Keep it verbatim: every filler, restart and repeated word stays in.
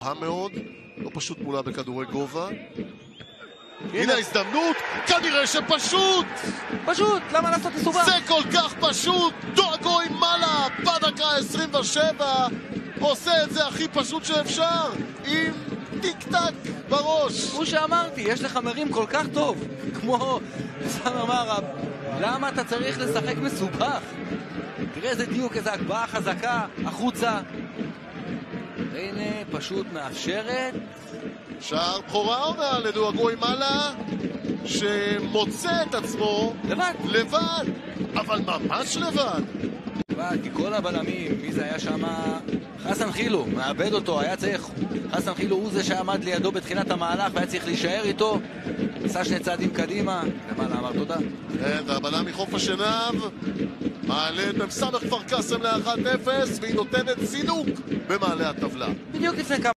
מאוד, לא פשוט מולה בכדורי גובה. הנה ההזדמנות, כנראה שפשוט! פשוט, למה לעשות מסובך? זה כל כך פשוט! דואגו עם מעלה, בדקה עשרים ושבע, עושה את זה הכי פשוט שאפשר, עם טיק טק בראש. כמו שאמרתי, יש לך מרים כל כך טוב, כמו סן אמר, למה אתה צריך לשחק מסובך? תראה איזה דיוק, איזה הגבהה חזקה, החוצה. הנה, פשוט מאפשרת. שער בכורה עונה לדואגו עם מעלה, שמוצא את עצמו לבד. לבד, אבל ממש לבד. לבד, כי כל הבלמים, מי זה היה שם? חסן חילו, מאבד אותו, היה צריך. חסן חילו הוא זה שעמד לידו בתחילת המהלך והיה צריך להישאר איתו. עשה שני צעדים קדימה, למעלה אמר תודה. כן, והבלם מחוף השנב מעלה את מסמך כפר קאסם ל-אחת אפס, והיא נותנת זינוק במעלה הטבלה. בדיוק לפני כמה